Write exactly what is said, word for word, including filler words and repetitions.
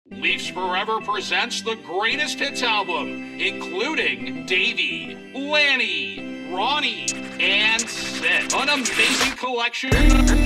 Leafs Forever presents the greatest hits album, including Davey, Lanny, Ronnie, and Sid. An amazing collection